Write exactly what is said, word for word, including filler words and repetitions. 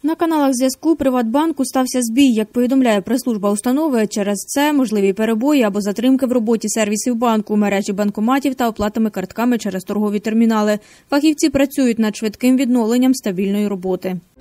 На каналах зв'язку «Приватбанку» стався збій. Як повідомляє прес-служба установи, через це можливі перебої або затримки в роботі сервісів банку, мережі банкоматів та оплатами картками через торгові термінали. Фахівці працюють над швидким відновленням стабільної роботи.